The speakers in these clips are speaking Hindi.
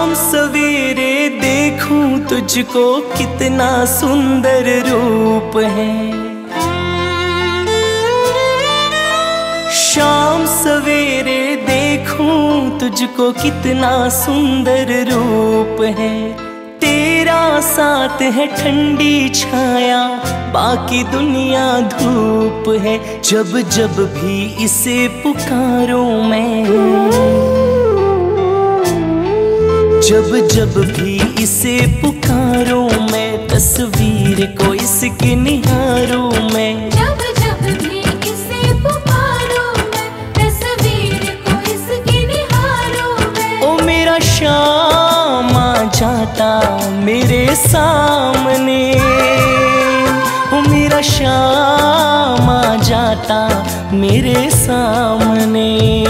शाम सवेरे देखूं तुझको कितना सुंदर रूप है। शाम सवेरे देखूं तुझको कितना सुंदर रूप है। तेरा साथ है ठंडी छाया, बाकी दुनिया धूप है। जब जब भी इसे पुकारूं मैं, जब जब भी इसे पुकारूं मैं, तस्वीर को इसकी निहारूं मैं। जब जब भी इसे पुकारूं मैं, तस्वीर को इसकी निहारूं मैं। ओ मेरा शाम आ जाता मेरे सामने, ओ मेरा शाम आ जाता मेरे सामने।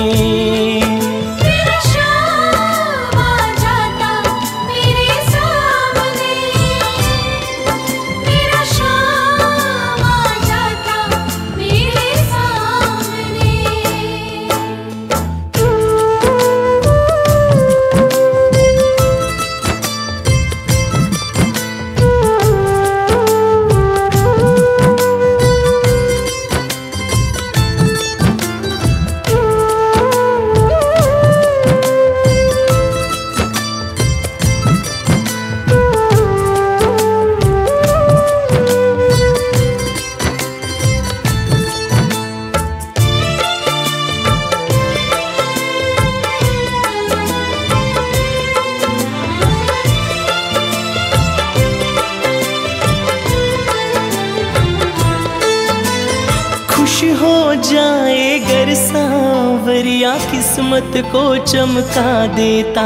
खुश हो जाए गर सांवरिया, किस्मत को चमका देता।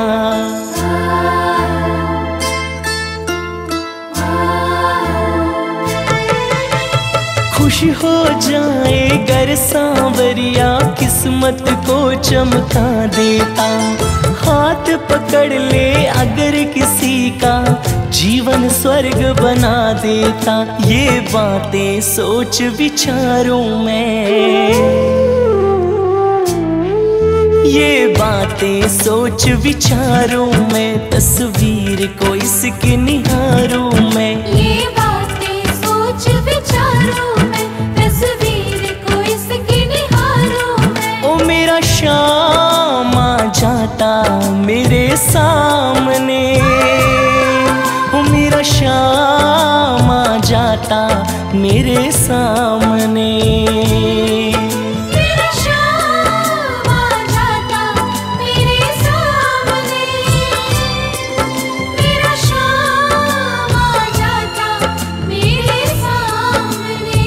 खुश हो जाए गर सांवरिया, किस्मत को चमका देता। हाथ पकड़ ले अगर किसी का, जीवन स्वर्ग बना देता। ये बातें सोच विचारूं मैं, ये बातें सोच विचारूं मैं, तस्वीर को इसकी निहारूं मैं। ये बातें सोच विचारूं मैं, तस्वीर को इसकी निहारूं मैं। ओ मेरा शाम आ जाता मेरे सामने, ओ मेरा शाम आ जाता मेरे सामने। मेरा शाम आ जाता मेरे सामने, मेरा शाम आ जाता मेरे सामने।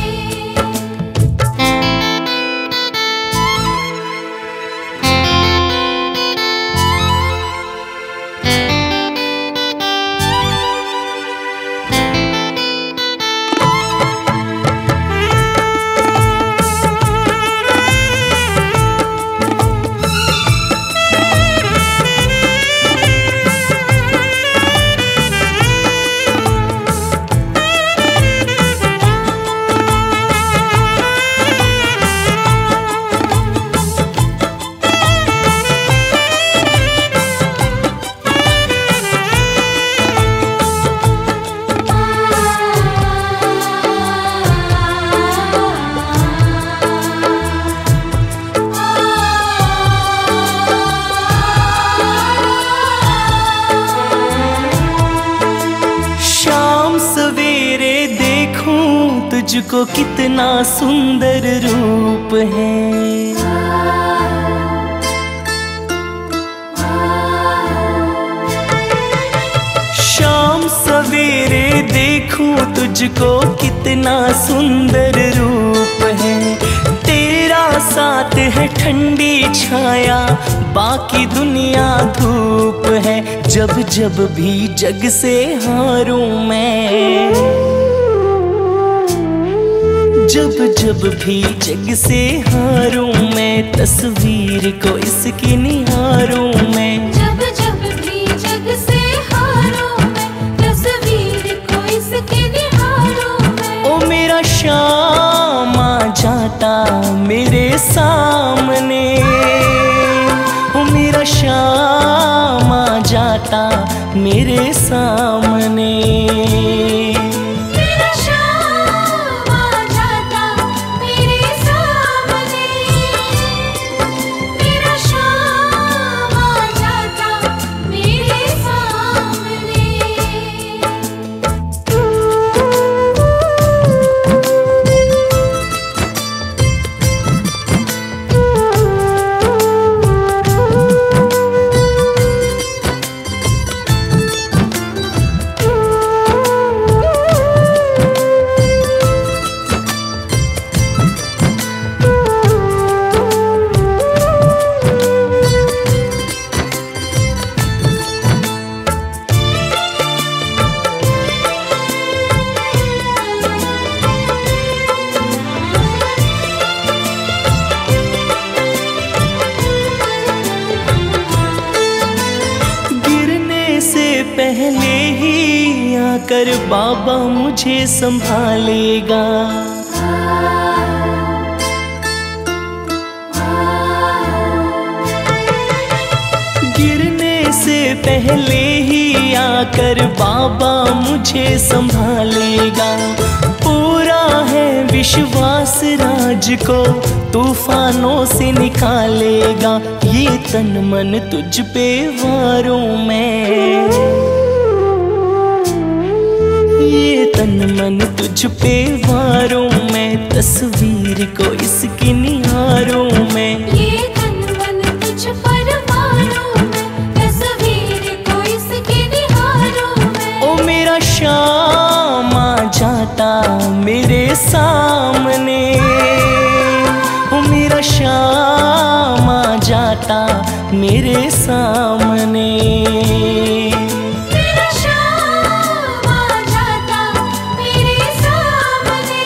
तुझको कितना सुंदर रूप है। शाम सवेरे देखूं तुझको कितना सुंदर रूप है। तेरा साथ है ठंडी छाया, बाकी दुनिया धूप है। जब जब भी जग से हारूं मैं, जब जब भी जग से हारूं मैं, तस्वीर को इसकी निहारूं मैं। जब जब भी जग से हारूं मैं, तस्वीर को इसकी निहारूं मैं। ओ मेरा शाम आ जाता मेरे सामने, ओ मेरा शाम आ जाता मेरे सामने। मेरा शाम आ जाता मेरे सामने, मेरा शाम आ जाता मेरे सामने। पहले ही आकर बाबा मुझे संभालेगा। गिरने से पहले ही आकर बाबा मुझे संभालेगा। पूरा है विश्वास राज को तूफानों से निकालेगा। ये तन मन तुझ पे वारूं मैं, ये तन मन तुझ पे वारूं मैं, तस्वीर को इसकी निहारूं मैं। ये तन मन तुझ पर वारूं मैं, तस्वीर को इसकी निहारूं मैं। ओ मेरा शाम आ जाता मेरे सामने, ओ मेरा शाम आ जाता मेरे सामने। मेरा शाम आ जाता मेरे सामने,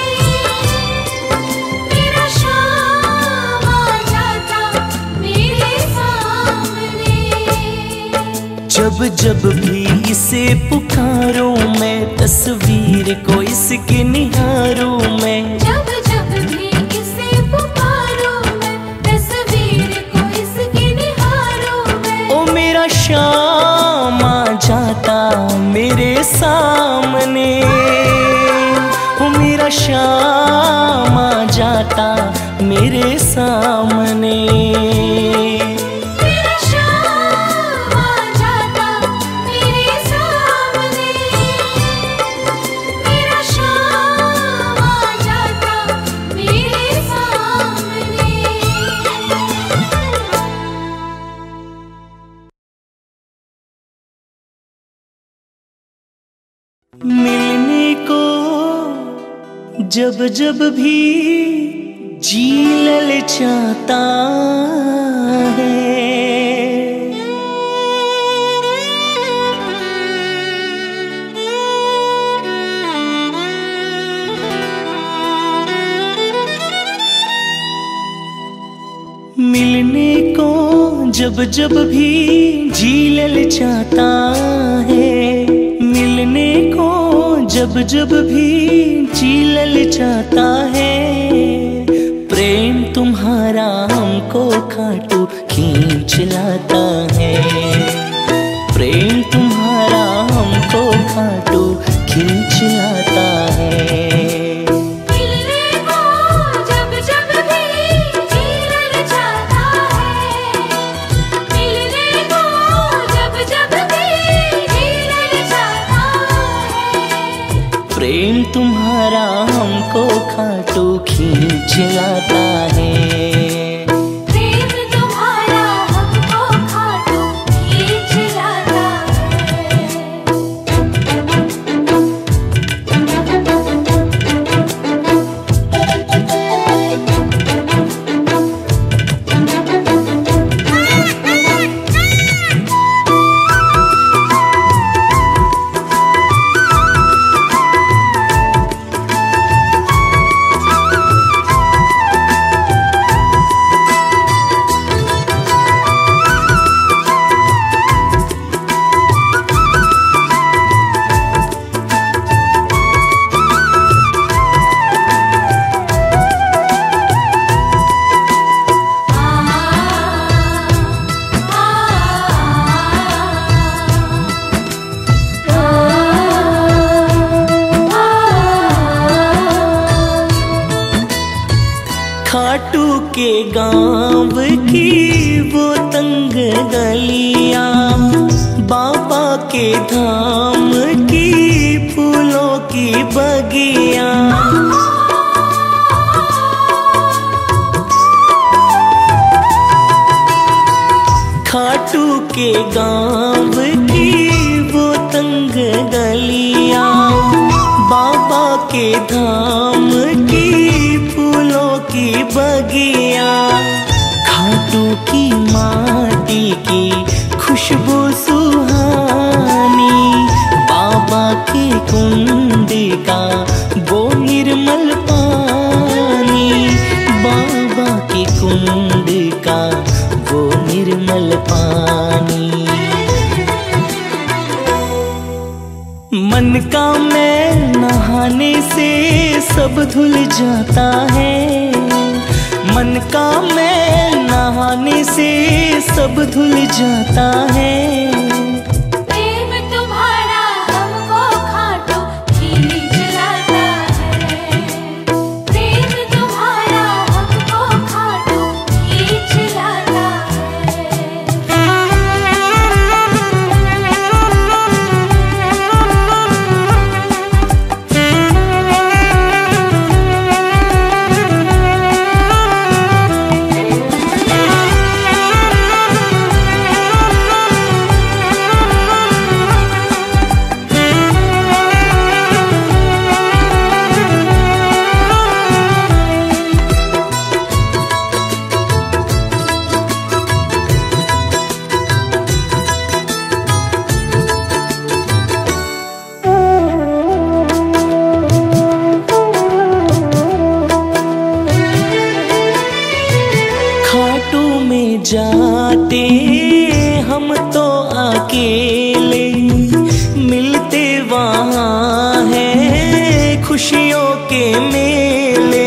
मेरा शाम आ जाता मेरे सामने। जब जब भी इसे पुकारूं मैं, तस्वीर को इसकी निहारूं मैं। जब जब भी इसे पुकारूं मैं, तस्वीर को इसकी निहारूं मैं। ओ मेरा शाम आ जाता मेरे सामने, ओ मेरा शाम आ जाता मेरे सामने। मेरा शाम आ जाता मेरे सामने, मेरा शाम आ जाता मेरे सामने। मिलने को जब जब भी जी ललचाता है, मिलने को जब जब भी जी ललचाता है, मिलने को जब जब भी जी ललचाता है। प्रेम तुम्हारा हमको खाटू खींच लाता है, प्रेम तुम्हारा हमको खाटू खींच लाता है। मिलने को जब जब भी जी ललचाता है, मिलने को जब जब भी जी ललचाता है। प्रेम तुम्हारा हमको खाटू खींच लाता है। प्रेम तुम्हारा हमको खाटू खींच लाता है। के गांव की वो तंग गलियां, बाबा के धाम की फूलों की बगियां, खाटू के गांव की वो तंग गलियां, बाबा के धाम की फूलों की बगियां, खाटू की माटी की खुशबू सुहानी, बाबा के कुंड का वो निर्मल पानी, बाबा के कुंड का वो निर्मल पानी। मन का मैल नहाने से सब धुल जाता है, मन का मैल नहाने से सब धुल जाता है। प्रेम तुम्हारा हमको खाटू खींचलाता है, प्रेम तुम्हारा हमको खाटू खींचलाता जाते हम तो अकेले, मिलते वहाँ है खुशियों के मेले,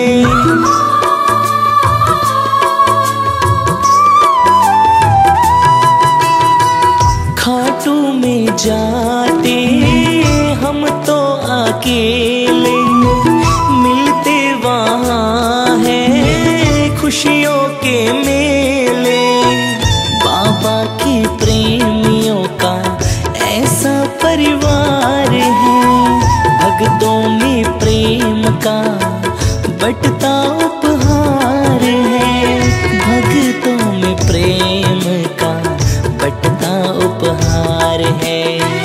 खाटू में जाते हम तो अकेले, मिलते वहाँ है खुशियों के मेले, बाबा के प्रेमियों का ऐसा परिवार है, भक्तों में प्रेम का बंटता उपहार है, भक्तों में प्रेम का बंटता उपहार है।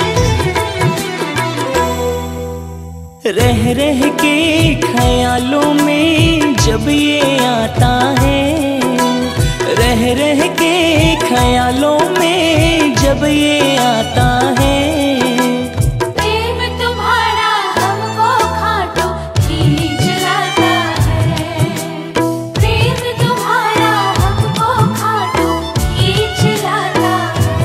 रह रह के ख्यालों में जब ये आता है, रह रह के ख्यालों में जब ये आता है। प्रेम तुम्हारा हमको खाटू खींचलाता है, प्रेम तुम्हारा हमको खाटू खींचलाता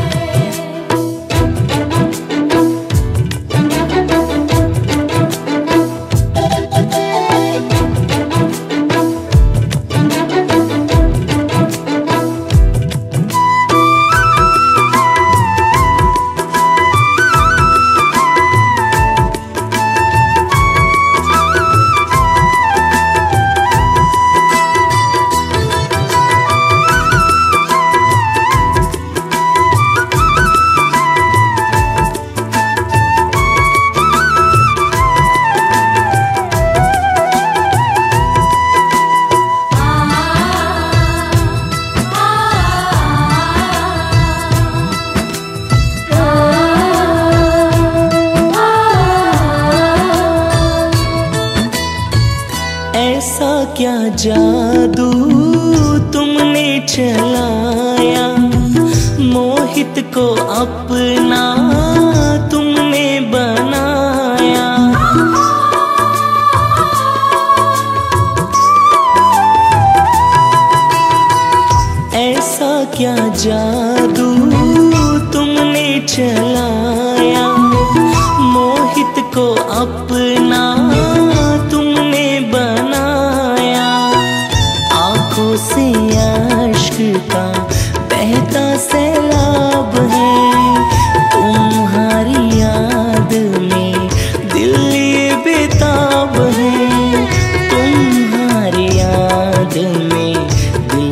ऐसा क्या जादू तुमने चलाया, मोहित को अपना तुमने बनाया, ऐसा क्या जादू तुमने चलाया, मोहित को अपना तुमने बनाया, आंखों से अश्क का बहता सैलाब है, तुम्हारी याद में दिल ये बेताब है, तुम्हारी याद में दिल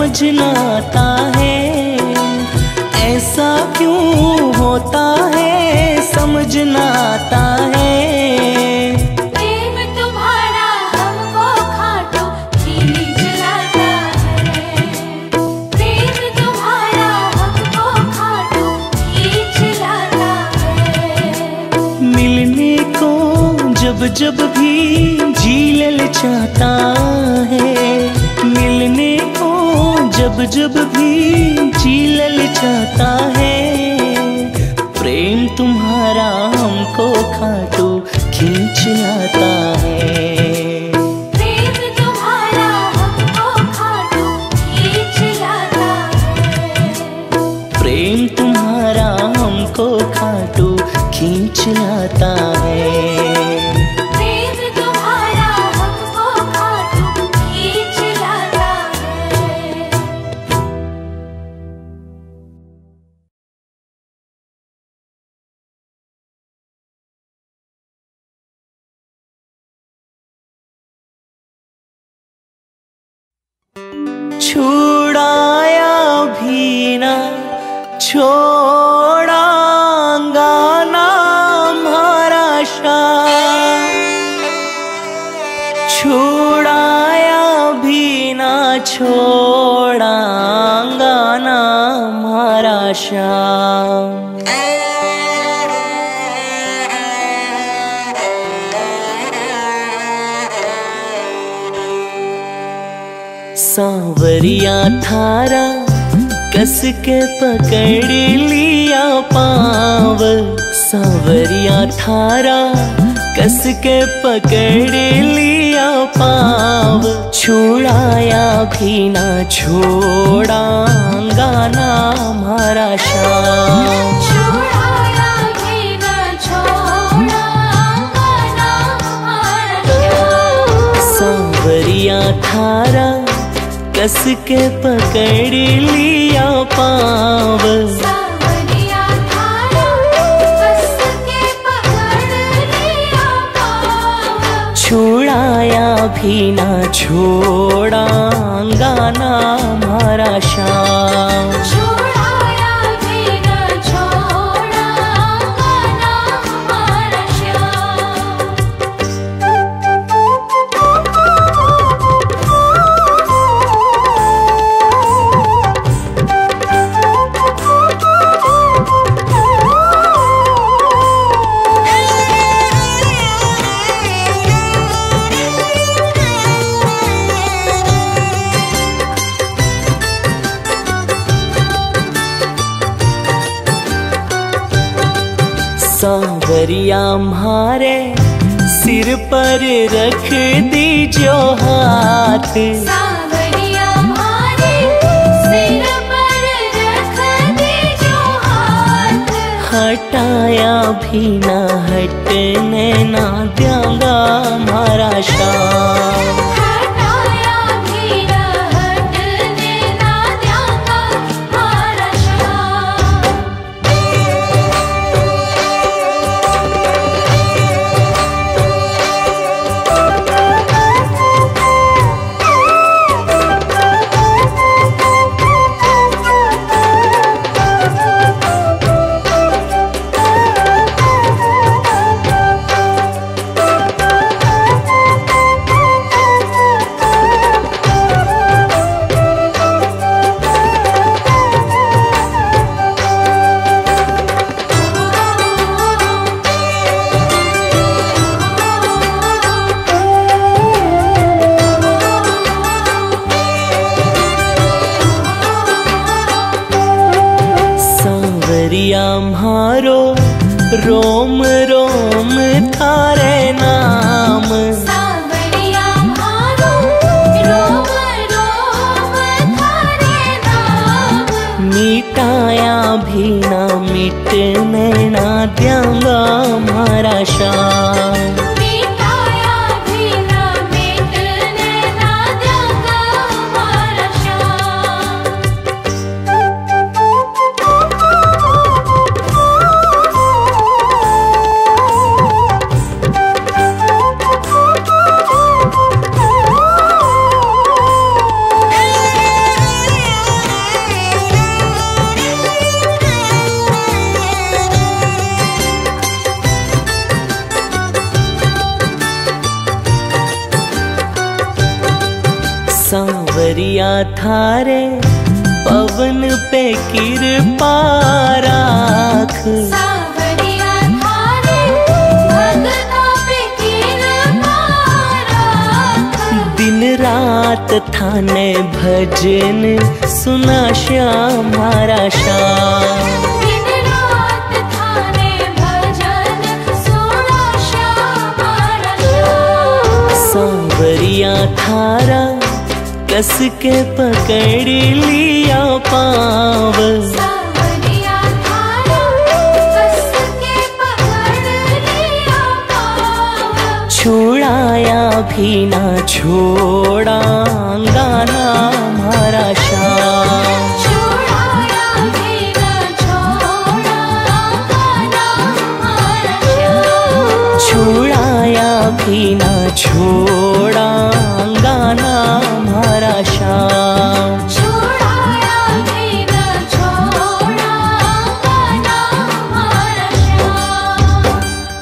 समझ न आता है, ऐसा क्यों होता है समझ न आता है। प्रेम तुम्हारा हमको खाटो खींच लाता है, प्रेम तुम्हारा हमको खाटो खींच लाता है। मिलने को जब जब भी जी ललचाता है, मिलने को जब जब भी जी ललचाता है। प्रेम तुम्हारा हमको खाटो खींच लाता है, प्रेम तुम्हारा हमको खाटो खींच लाता है। प्रेम तुम्हारा हमको खाटो खींच लाता है। प्रेम तुम्हारा हमको खाटो खींच लाता है। छुड़ाया भी ना छोड़ांगा ना हमारा शाम, छुड़ाया भी ना छोड़ांगा ना हमारा शाम। सांवरिया थारा कस के पकड़ लिया पाँव, सांवरिया थारा कस के पकड़ लिया पाँव। छुड़ाया भी ना छोड़ांगा ना हमारा शाम, छुड़ाया भी ना छोड़ांगा ना हमारा शाम। सांवरिया थारा कस के पकड़ लिया पाँव, सांवरिया थारा कस के पकड़ लिया पाँव। छुड़ाया भी ना छोड़ांगा ना हमारा शाम, छुड़ाया भी ना छोड़ांगा ना हमारा श्याम। सांवरिया म्हारे सिर पर रख दीजो हाथ, सांवरिया हमारे सिर पर रख दीजो हाथ। हटाया भी ना हटने ना देंगा हमारा शाम, हटाया भी ना हटने ना देंगा हमारा श्याम। सांवरिया म्हारो रोम रोम थारे नाम, सांवरिया हमारो रोम रोम थारे नाम। मिटाया भी ना मिटने ना देंगा हमारा शाम, मिटाया भी ना मिटने ना देंगा हमारा श्याम। सांवरिया थारे पवन पे कृपा राख। सांवरिया थारे भगता पे कृपा राख। दिन रात थाने भजन सुना श्याम हमारा श्याम। दिन रात थाने भजन सुना श्याम हमारा श्याम। सांवरिया थारा कस के पकड़ लिया पाव। सांवरिया थारा कस के पकड़ लिया पाव। छुड़ाया भी ना छोड़ा गाना हमारा श्याम। छुड़ाया भी न छोड़ा गाना हमारा श्याम। छुड़ाया भी ना छोड़ा गाना हमारा श्याम। छुड़ाया भी न छोड़ा गाना हमारा श्याम।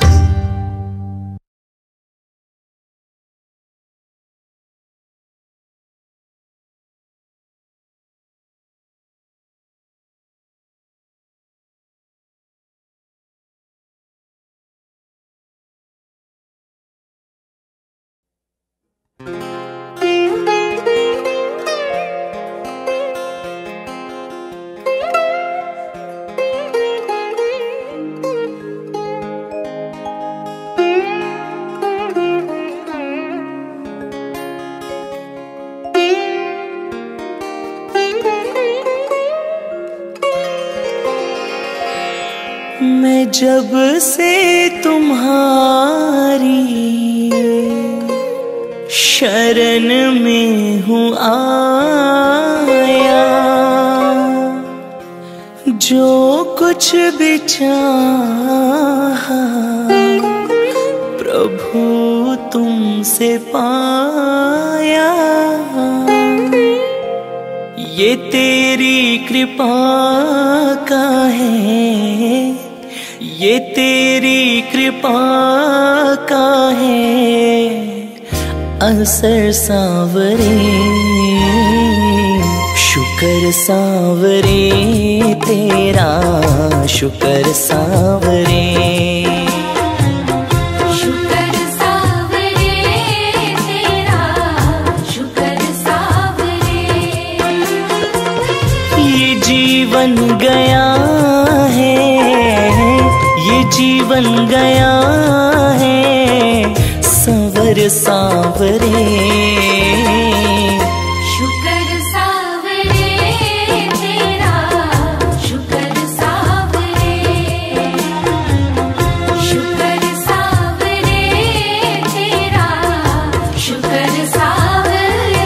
मैं जब से तुम्हारी शरण में हूँ आया, जो कुछ भी चाहा प्रभु तुमसे पाया। ये तेरी कृपा का है, ये तेरी कृपा का है असर सांवरे। शुक्र सांवरे तेरा, शुक्र सांवरे। शुक्र सांवरे तेरा, शुक्र सांवरे। ये जीवन गया है, ये जीवन गया है संवर सांवरे। शुक्र सांवरे तेरा, शुक्र सांवरे। शुक्र सांवरे तेरा, शुक्र सांवरे।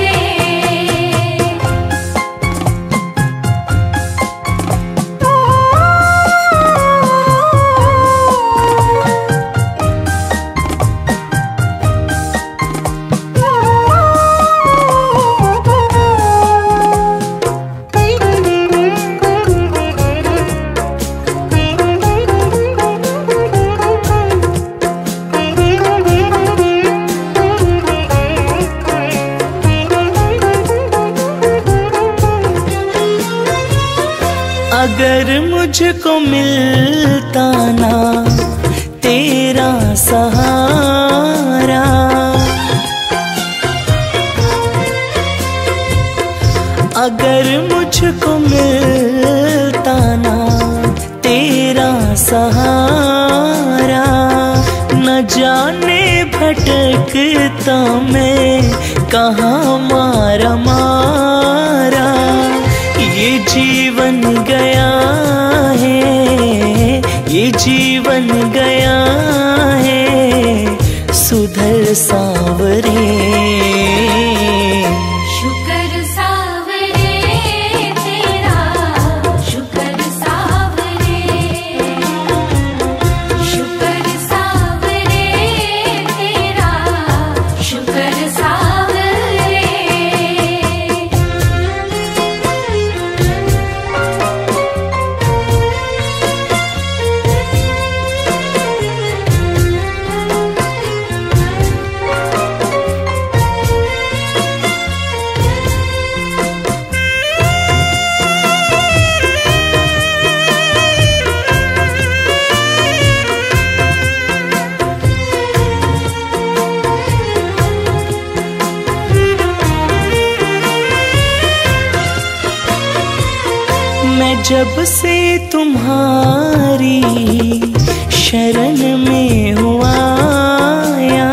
अगर मुझको मिलता ना तेरा सहारा, अगर मुझको मिलता ना तेरा सहारा, न जाने भटकता मैं कहाँ मारा मारा। ये जीवन गया है, ये जीवन गया है सुधर सांवरे। शुक्र सांवरे तेरा, शुक्र सांवरे। शुक्र सांवरे तेरा, शुक्र सांवरे। जब से तुम्हारी शरण में हुआ आया,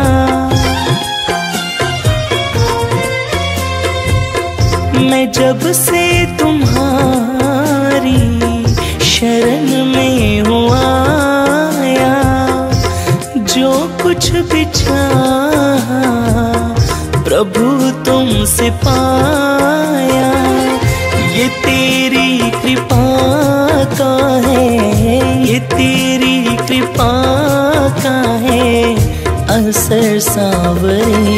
मैं जब से तुम्हारी शरण में हुआ आया, जो कुछ भी चाहा प्रभु तुमसे पाया। ये तेरी कृपा का है, ये तेरी कृपा का है असर सावरे।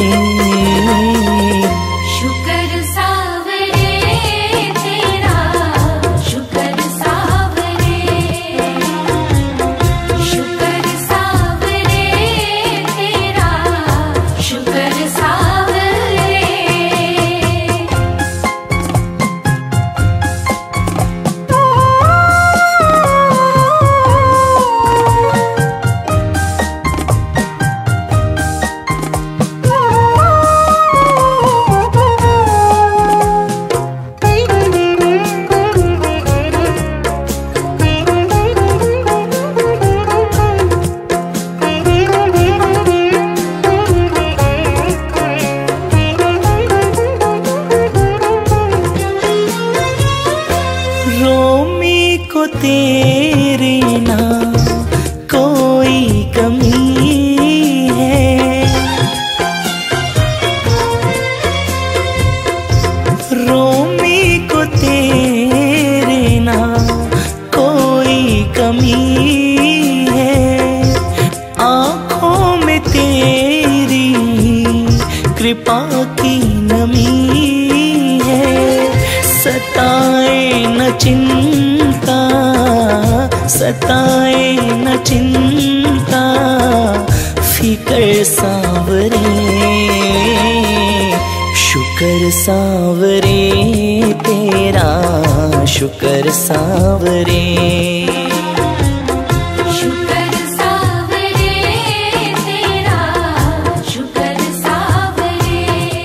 शुक्र सावरे तेरा, शुक्र सावरे, शुक्र सावरे तेरा, शुक्र सावरे। रोमी को तेरे ना कोई कमी है, रोमी को तेरे ना कोई कमी है। आँखों में तेरी कृपा की नमी है। सताए न चिंता, सताए न चिंता फिकर सावरे। शुक्र सावरे तेरा, शुक्र सावरे। शुक्र सावरे तेरा, शुक्र सावरे।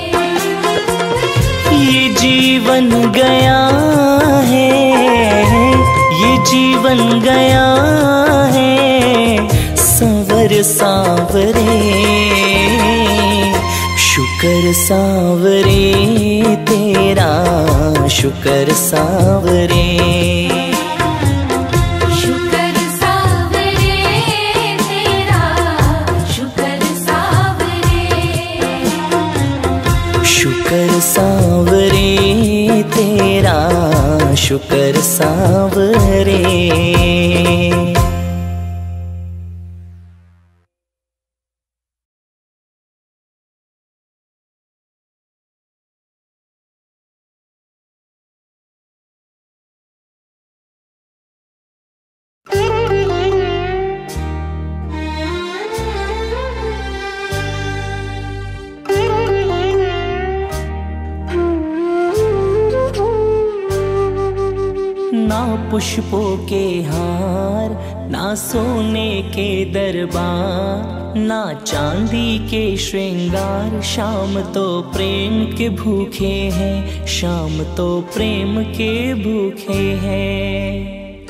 ये जीवन गया है, ये जीवन गया है संवर सावरे। शुक्र सावरे तेरा, शुक्र सावरे। शुक्र सावरे तेरा, शुक्र सावरे। शुक्र सावरे तेरा, शुक्र सावरे। ना पुष्पों के हार, ना सोने के दरबार, ना चांदी के श्रृंगार। शाम तो प्रेम के भूखे हैं, शाम तो प्रेम के भूखे हैं।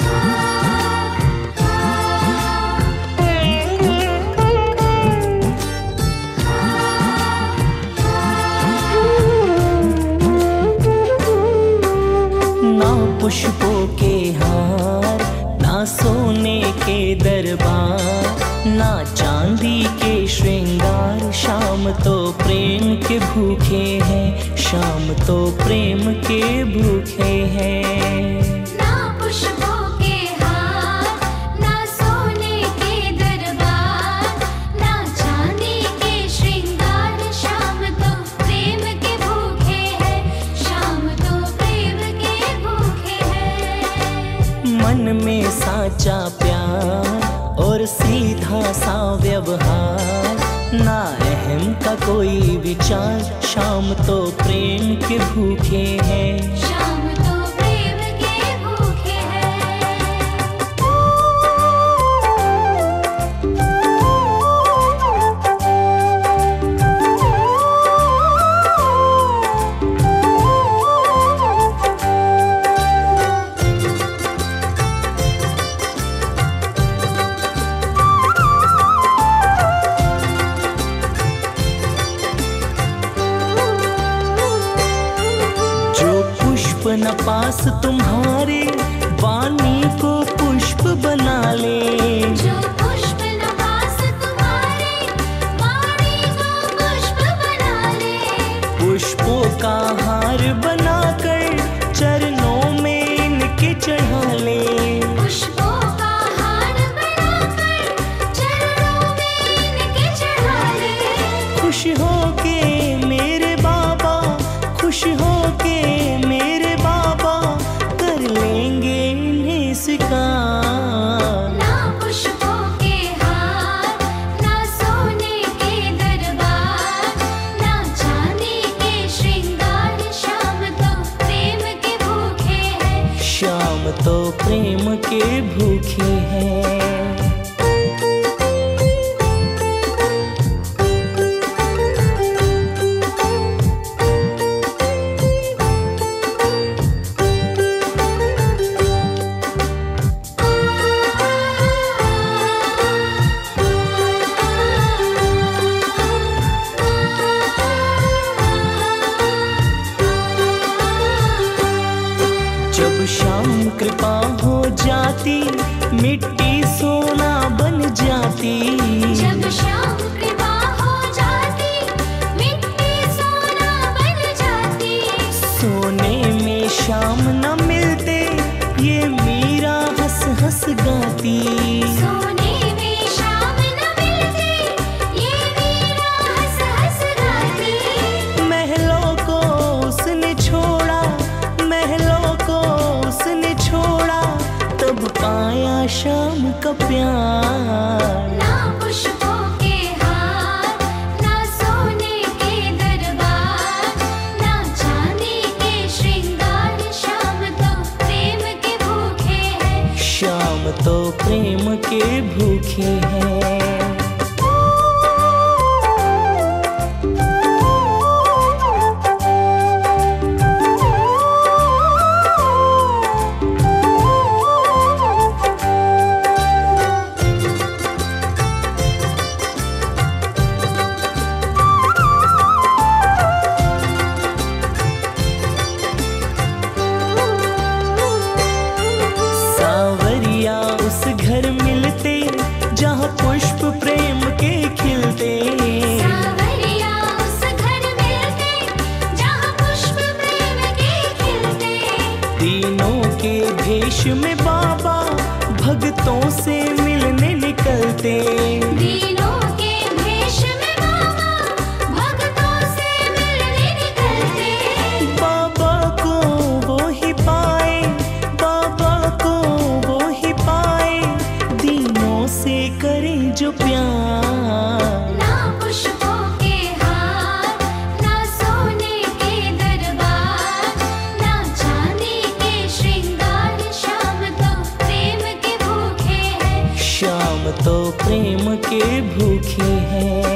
ना पुष्पों के हार, ना सोने के दरबार, ना चांदी के श्रृंगार। शाम तो प्रेम के भूखे हैं, शाम तो प्रेम के भूखे हैं। ना पुष्पों के हार, ना सोने के दरबार, ना चांदी के श्रृंगार। शाम तो प्रेम के भूखे हैं, शाम तो प्रेम के भूखे हैं। मन में साचा प्यार और सीधा सा व्यवहार, ना अहम का कोई विचार। शाम तो प्रेम के भूखे हैं, शाम तो प्रेम के भूखे हैं। पास तुम्हारे वाणी को पुष्प बना ले। जो पुष्प न पास तुम्हारे वाणी को पुष्प बना ले। पुष्पों का हार बनाकर चरणों में इनके चढ़ा ले। पुष्पों का हार बनाकर चरणों में इनके चढ़ा ले। खुश हो के मेरे बाबा, खुश हो के मेरे बाबा, कर लेंगे इन्हें स्वीकार। ना पुष्पों के हार, ना सोने के दरबार, ना चांदी के श्रृंगार, शाम तो प्रेम के भूखे हैं। शाम तो प्रेम के भूखे हैं। जब शाम कृपा हो जाती, मिट्टी सोना बन जाती। जब शाम कृपा हो जाती, मिट्टी सोना बन जाती। सोने में शाम न मिलते, ये मीरा हंस हंस गाती। सोने में शाम न मिलते, ये मीरा हंस हंस गाती। महलों को उसने छोड़ा, महलों को उसने छोड़ा, तब पाया शाम का प्यार। ना पुष्पों के हार, ना सोने के दरबार, ना चांदी के श्रृंगार, शाम तो प्रेम के भूखे हैं। शाम तो प्रेम के भूखे हैं। सावरिया उस घर मिलते, जहाँ पुष्प प्रेम के खिलते। सावरिया उस घर मिलते, जहाँ पुष्प प्रेम के खिलते। तीनों के भेष में बाबा भक्तों से मिलने निकलते। दीनों के भेष में बाबा भक्तों से मिलने निकलते। बाबा को वो ही पाए, बाबा को वो ही पाए, दीनों से करे जो प्यार। ना पुष्पों के हार, ना सोने के दरबार, ना चांदी के श्रृंगार, शाम तो प्रेम के भूखे हैं। शाम तो प्रेम के भूखे हैं।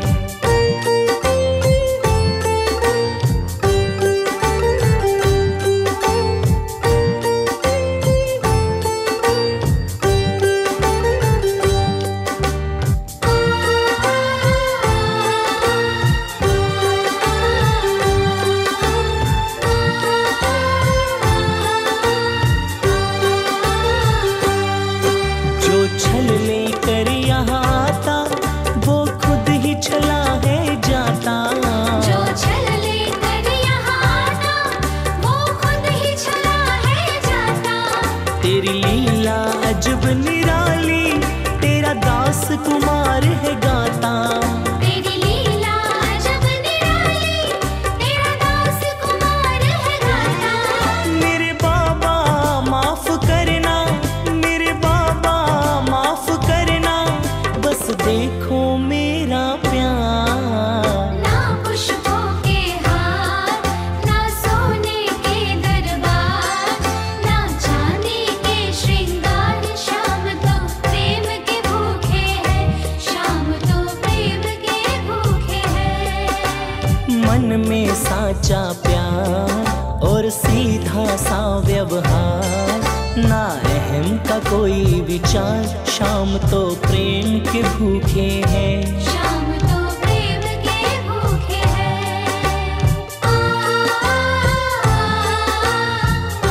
जो छल लेकर यहाँ आता, वो खुद ही छला है जाता। जो छल लेकर यहाँ आता, वो खुद ही छला है जाता। तेरी लीला अजब निराली, तेरा दास कुमार है गाता। तेरी लीला अजब निराली, तेरा दास कुमार है गाता। मेरे बाबा माफ करना, मेरे बाबा माफ करना, बस देखो मेरा प्यार। ना पुष्पों के हार, ना सोने के दरबार, ना चांदी के श्रृंगार, शाम तो प्रेम के भूखे हैं। शाम तो प्रेम के भूखे हैं। मन में साचा प्यार और सीधा सा व्यवहार, ना अहम का कोई विचार, शाम तो प्रेम के भूखे हैं। शाम तो प्रेम के भूखे हैं। आ, आ, आ, आ,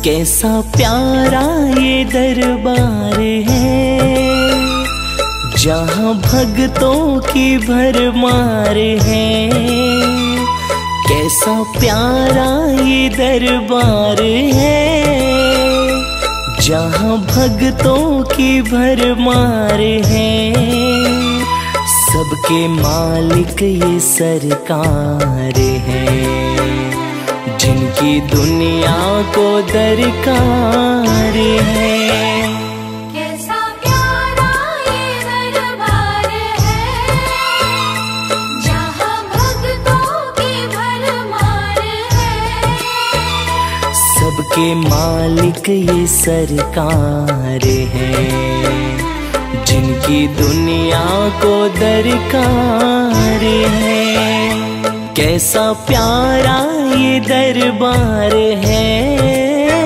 कैसा प्यारा ये दरबार है, जहाँ भक्तों की भरमार है। कैसा प्यारा ये दरबार है, जहाँ भक्तों की भरमार है। सबके मालिक ये सरकार है, जिनकी दुनिया को दरकार है। कैसा प्यारा ये दरबार है, जहाँ भक्तों की भरमार है। सबके मालिक ये सरकार है, जिनकी दुनिया को दरकार है। कैसा प्यारा ये दरबार है।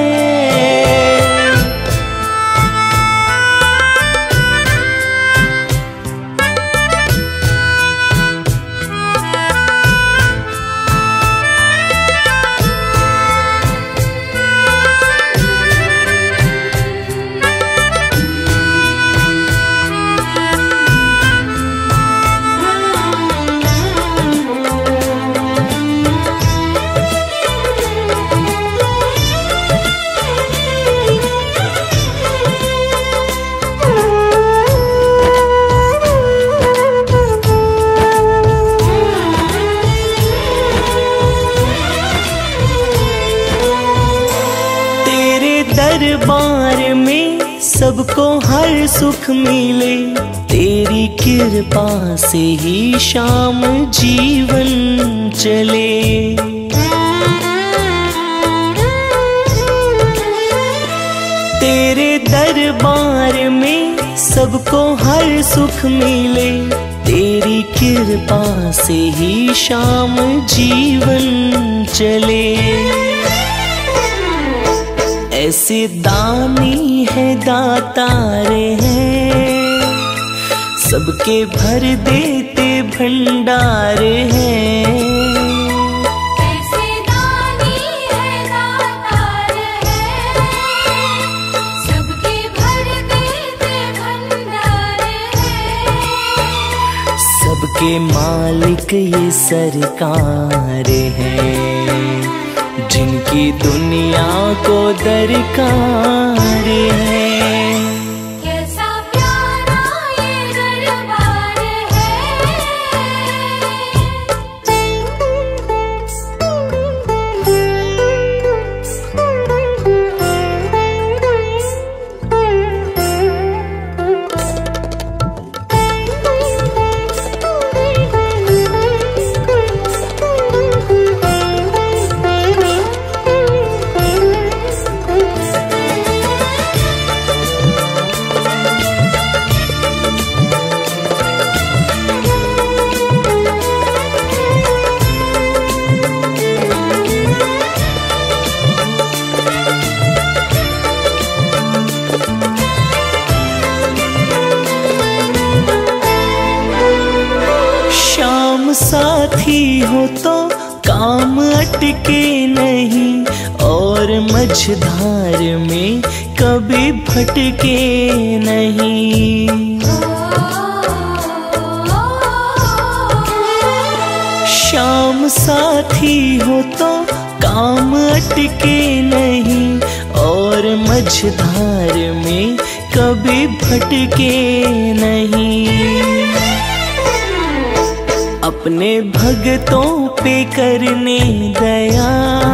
दरबार में सबको हर सुख मिले, तेरी कृपा से ही शाम जीवन चले। तेरे दरबार में सबको हर सुख मिले, तेरी कृपा से ही शाम जीवन चले। ऐसे दानी है दातार हैं, सबके भर देते भंडार हैं। ऐसे दानी है दातार हैं, सबके भर देते भंडार हैं। सबके मालिक ये सरकार है, जिनकी दुनिया को दरकार है। कैसा प्यारा ये दरबार साथी हो तो काम अटके नहीं, और मझधार में कभी भटके नहीं। शाम साथी हो तो काम अटके नहीं, और मझधार में कभी भटके नहीं। अपने भगतों पे करने दया,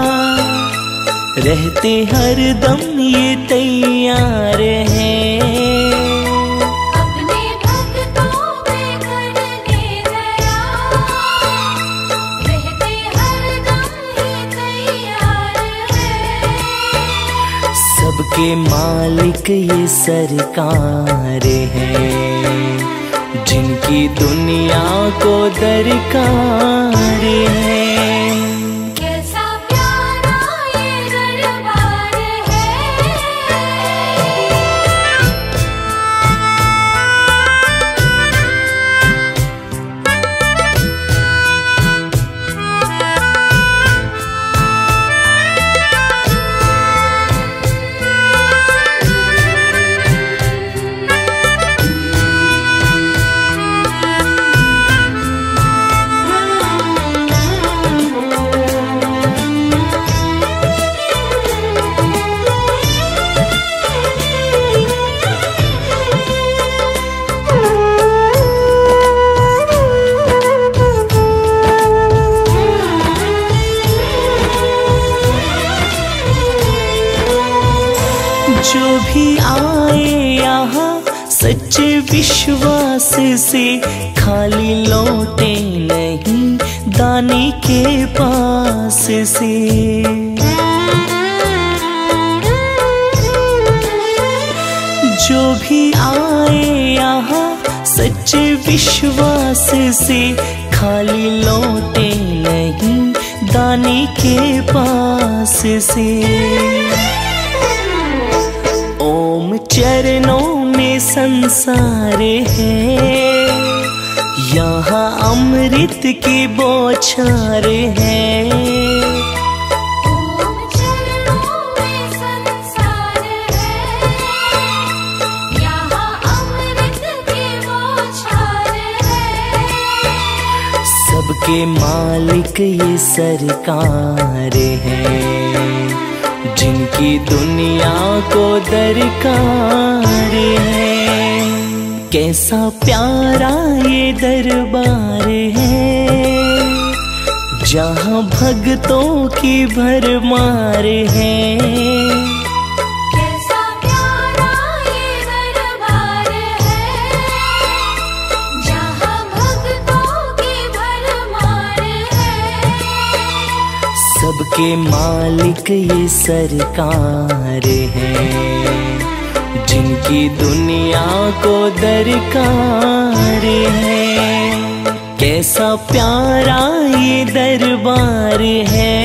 रहते हर दम ये तैयार हैं। अपने भक्तों पे करने दया, रहते हर दम ये तैयार हैं। सबके मालिक ये सरकार है, जिनकी दुनिया को दरकार है। कैसा प्यारा ये दरबार है। जो भी आए यहाँ सच्चे विश्वास से, खाली लौटे नहीं दानी के पास से। जो भी आए यहाँ सच्चे विश्वास से, खाली लौटे नहीं दानी के पास से। ओम चरणों में संसार है, यहाँ अमृत की बौछार है। ओम चरणों में संसार है, यहाँ अमृत की बौछार है। सबके मालिक ये सरकार है, जिनकी दुनिया को दरकार है। कैसा प्यारा ये दरबार है, जहाँ भक्तों की भरमार है। कैसा प्यारा ये दरबार है, जहाँ भक्तों की भरमार है। सबके मालिक ये सरकार है, जिनकी दुनिया को दरकार है। कैसा प्यारा ये दरबार है।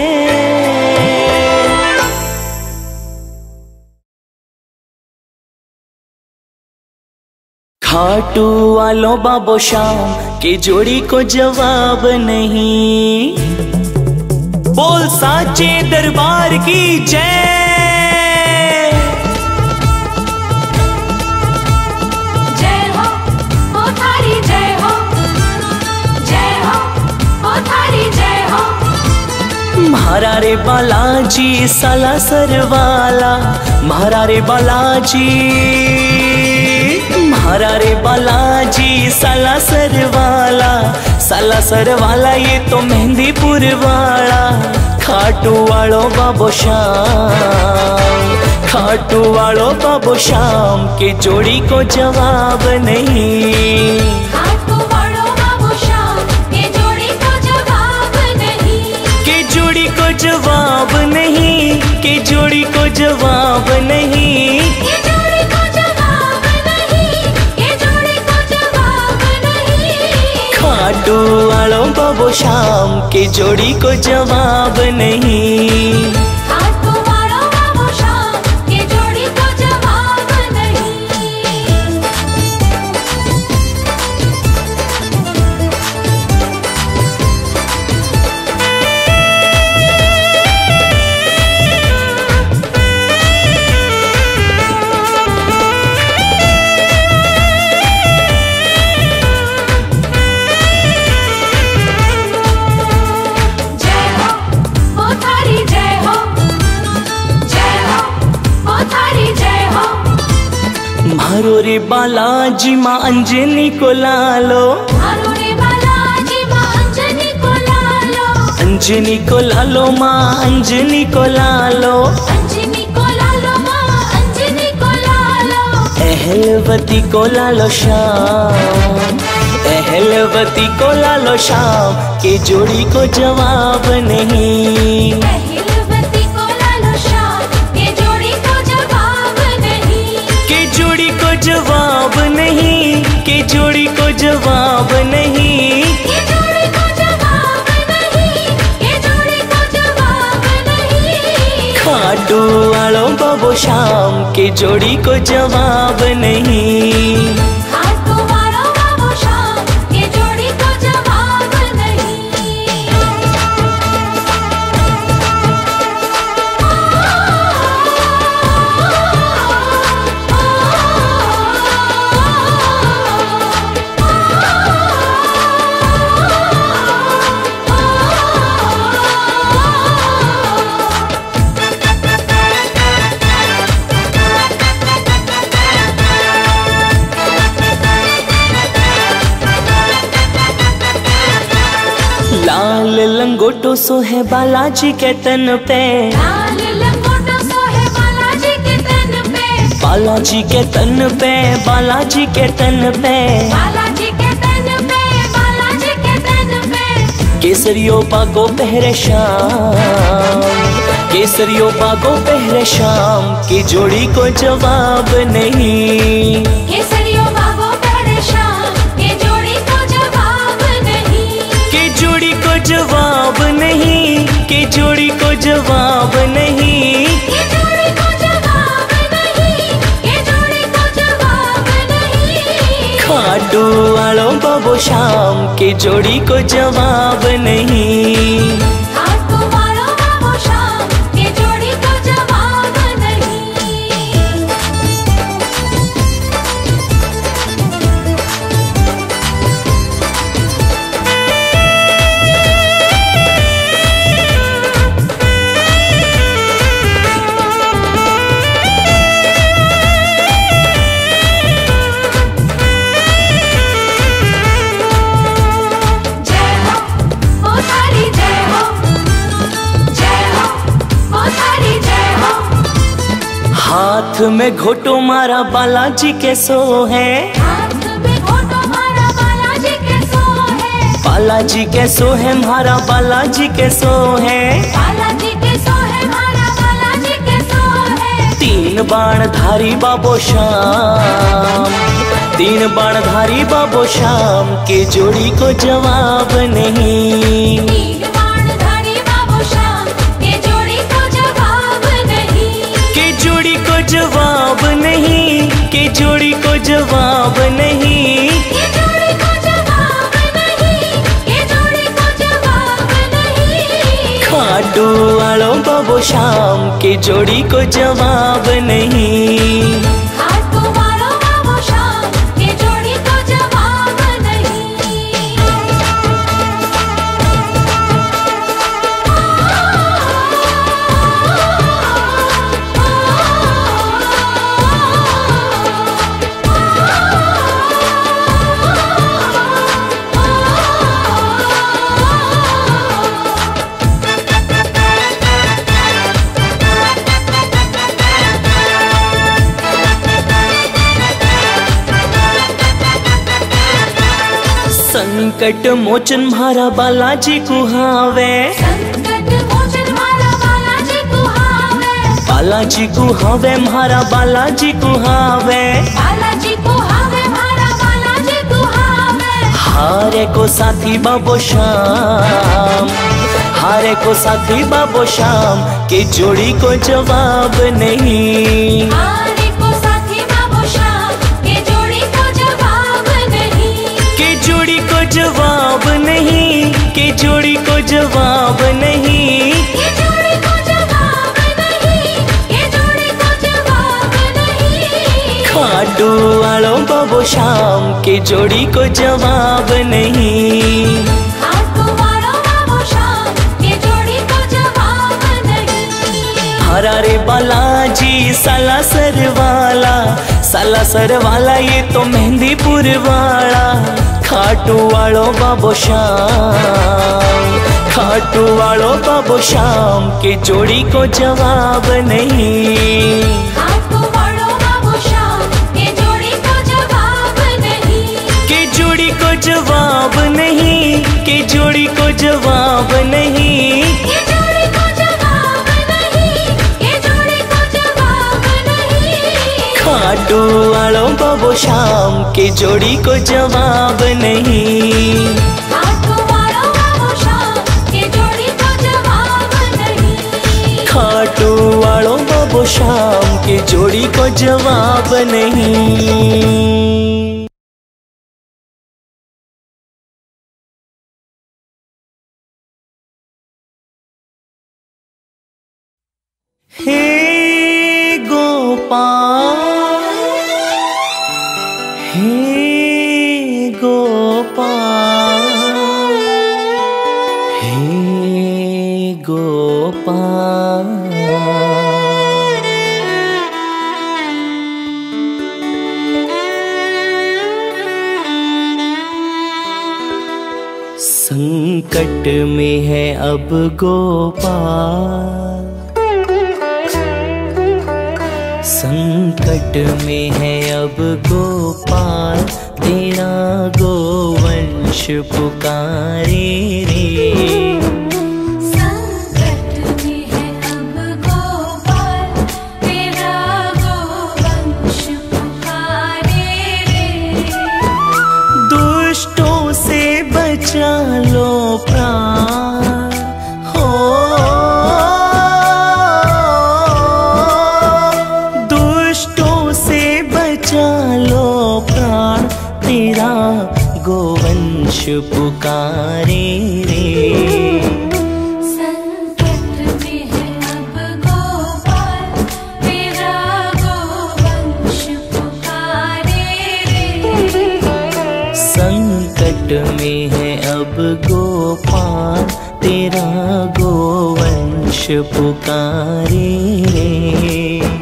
खाटू वालों बाबो शाम की जोड़ी को जवाब नहीं। बोल साचे दरबार की जय। जय हो ओ थारी जय हो, जय हो ओ थारी जय हो। म्हारा रे बालाजी साला सरवाला, म्हारा रे बालाजी, म्हारा रे बालाजी साला सरवाला, साला सरवाला ये तो मेहंदीपुर वाला। खाटू वालो बाबो शाम, खाटू वालो बाबो शाम के जोड़ी को जवाब नहीं। खाटू वालो बाबू शाम के जोड़ी को जवाब नहीं, के जोड़ी को जवाब नहीं, के जोड़ी को जवाब नहीं। ये जोड़ी को जवाब नहीं, ये जोड़ी को जवाब नहीं। खाटू वालो बाबो शाम के जोड़ी को जवाब नहीं। खाटू वालो बाबू शाम के जोड़ी को जवाब नहीं। जय हो ओ थारी जय हो, जय हो ओ थारी जय हो। मारो रे बालाजी माँ अंजनी को लालो, मारो रे बालाजी माँ अंजनी को लालो, अंजनी को लालो माँ अंजनी को लालो। अंजनी को लालो माँ अंजनी को लालो। अहलवती को लालो शाम, अहलवती को लालो शाम के जोड़ी को जवाब नहीं। अहिलवती को लालो शाम के जोड़ी को जवाब नहीं, के जोड़ी को जवाब नहीं, के जोड़ी को जवाब नहीं। ये जोड़ी को जवाब नहीं, ये जोड़ी को जवाब नहीं। खाटू वालो बाबो शाम के जोड़ी को जवाब नहीं। खाटू वालो बाबू शाम के जोड़ी को जवाब नहीं। लाल लंगोटो सो है बालाजी के तन पे, लाल लंगोटा सो है बालाजी के तन बालाजी के तन पे, बालाजी के तन पे, बालाजी के तन पे, बालाजी के तन पे। केसरियो बागो पहरे शाम, केसरियो बागो पहरे शाम, की जोड़ी को जवाब नहीं। केसरियो बागो पहरे शाम, के जोड़ी को जवाब नहीं। के जोड़ी को जवाब नहीं, के जोड़ी को जवाब नहीं। के जोड़ी को जवाब नहीं, के जोड़ी को जवाब नहीं। खाटू वालो बाबो शाम, के जोड़ी को जवाब नहीं। खाटू वालो बाबो शाम, के जोड़ी को जवाब नहीं। जय हो ओ थारी जय हो, जय हो ओ थारी जय हो। हाथ में घोटो मारा बालाजी के सो है, हाथ में घोटो मारा बालाजी के सो है। बालाजी के सो है मारा बालाजी के सो है। बालाजी के सो है मारा बालाजी के सो है। तीन बाण धारी बाबो शाम, तीन बाण धारी बाबो शाम, के जोड़ी को जवाब नहीं। तीन बाणधारी बाबू श्याम, के जोड़ी को जवाब नहीं। के जोड़ी को जवाब नहीं, के जोड़ी को जवाब नहीं। के जोड़ी को जवाब नहीं, के जोड़ी को जवाब नहीं। खाटू वालो बाबो शाम, के जोड़ी को जवाब नहीं। खाटू वालो बाबू श्याम, के जोड़ी को जवाब संकट मोचन मारा बालाजी कुहावे, संकट मोचन मारा बालाजी कुहावे। बालाजी कुहावे मारा बालाजी कुहावे। बालाजी कुहावे मारा बालाजी कुहावे। हारे को साथी बाबो शाम, हारे को साथी बाबो शाम, के जोड़ी को जवाब नहीं। हारे को साथी बाबू श्याम, के जोड़ी को जवाब नहीं। के जोड़ी को जवाब नहीं, के जोड़ी को जवाब नहीं। के जोड़ी को जवाब नहीं, के जोड़ी को जवाब नहीं। खाटू वालो बाबो शाम, के जोड़ी को जवाब नहीं। खाटू वालो बाबू श्याम, के जोड़ी को जवाब नहीं। हरा रे बालाजी सालासर वाला, सालासर वाला ये तो मेहंदीपुर वाला। खाटू वालो बाबो शाम, खाटू वालो बाबो शाम, के जोड़ी को जवाब नहीं। खाटू वालो बाबू श्याम, के जोड़ी को जवाब नहीं। के जोड़ी को जवाब नहीं, के जोड़ी को जवाब नहीं। के जोड़ी को जवाब नहीं, के जोड़ी को जवाब नहीं। खाटू वालो बाबो शाम, के जोड़ी को जवाब नहीं। खाटू वालो बाबू श्याम, के जोड़ी को जवाब नहीं। खाटू वालो बाबो शाम, के जोड़ी को जवाब नहीं। हे गोपाल, हे गोपाल, हे गोपाल। संकट में है अब गोपाल, संकट संकट में है अब गोपाल, तेरा गोवंश पुकारे रे। संकट में है अब गोपाल, तेरा गोवंश पुकारे रे। दुष्टों से बचा लो प्राण, हो दुष्टों से बचा लो प्राण, तेरा गोवंश पुकारे रे। संकट में है अब गोपाल, तेरा गोवंश पुकारे रे। संकट में है अब गोपाल, तेरा गोवंश पुकारे रे।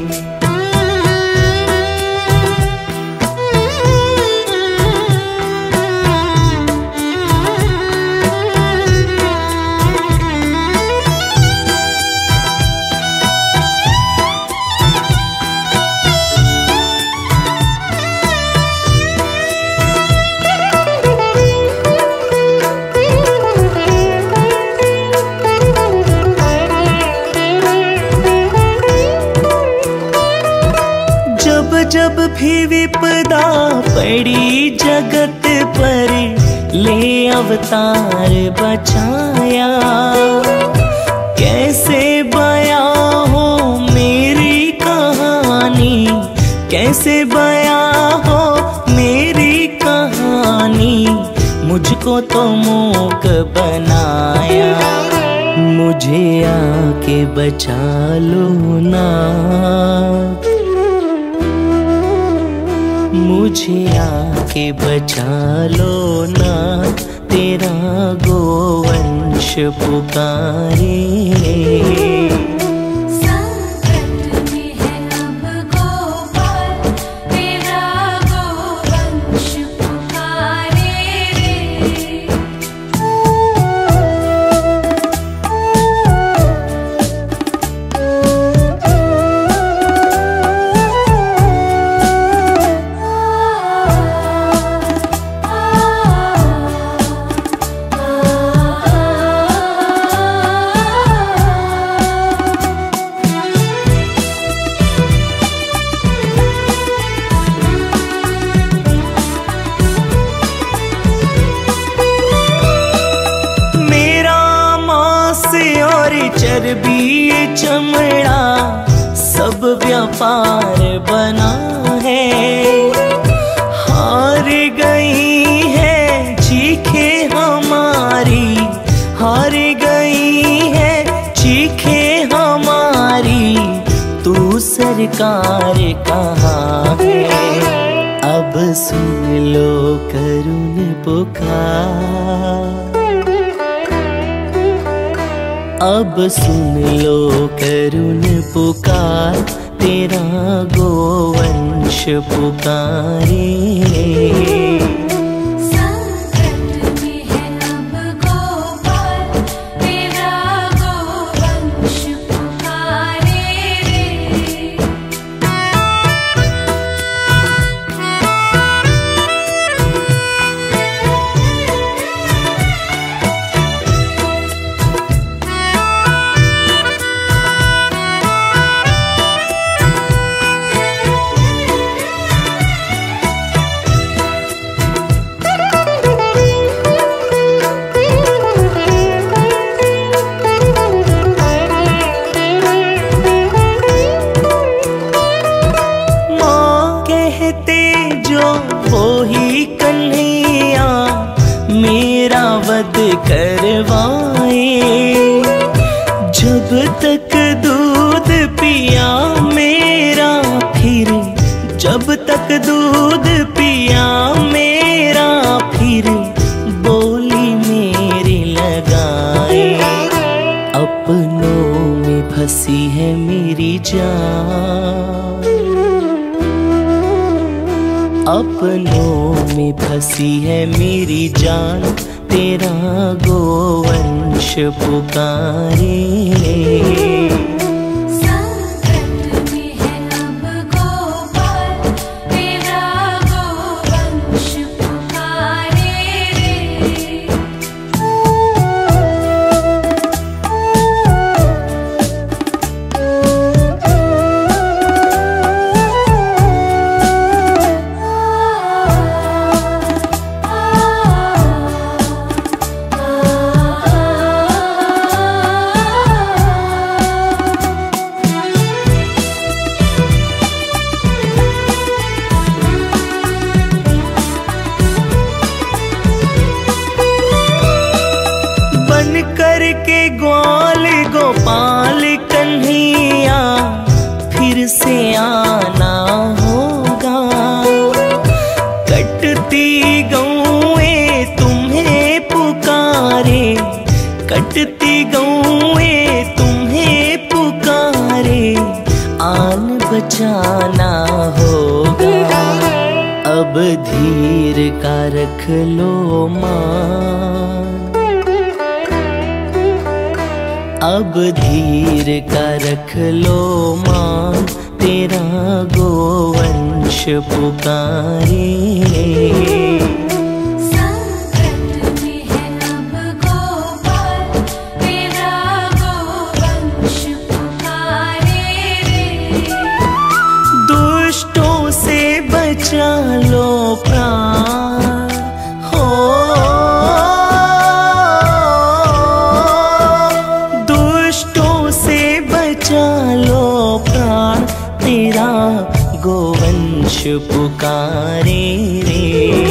जब भी विपदा पड़ी जगत पर, ले अवतार बचाया। कैसे बयां हो मेरी कहानी, कैसे बयां हो मेरी कहानी, मुझको तो मूक बनाया। मुझे आके बचा लो ना, मुझे आके बचा लो ना, तेरा गोवंश पुकारे। संकट में है अब गोपाल, तेरा गोवंश पुकारे रे। चर्बी चमड़ा सब व्यापार बना है। हार गई है चीखे हमारी, हार गई है चीखे हमारी, तू सरकार कहाँ है। अब सुन लो करुण पुकार, अब सुन लो करुण पुकार, तेरा गोवंश पुकारे। संकट में है अब गोपाल, तेरा गोवंश पुकारे रे। करवाए। जब तक दूध पिया मेरा फिर, जब तक दूध पिया मेरा फिर, बोली मेरी लगाए। अपनों में फंसी है मेरी जान, अपनों में फंसी है मेरी जान, तेरा गोवंश पुकारे। संकट में है अब गोपाल, बचाना होगा। अब धीर का रख लो मान, अब धीर का रख लो मान, तेरा गोवंश पुकारे। बचा लो प्राण हो, दुष्टों से बचा लो प्राण, तेरा गोवंश पुकारे रे।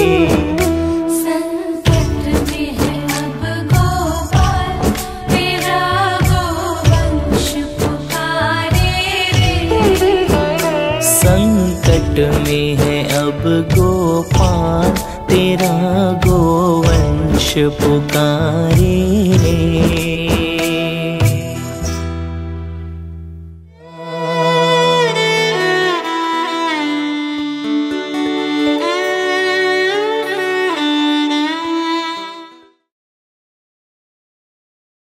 संकट में है अब गोपाल, तेरा गोवंश पुकारे रे।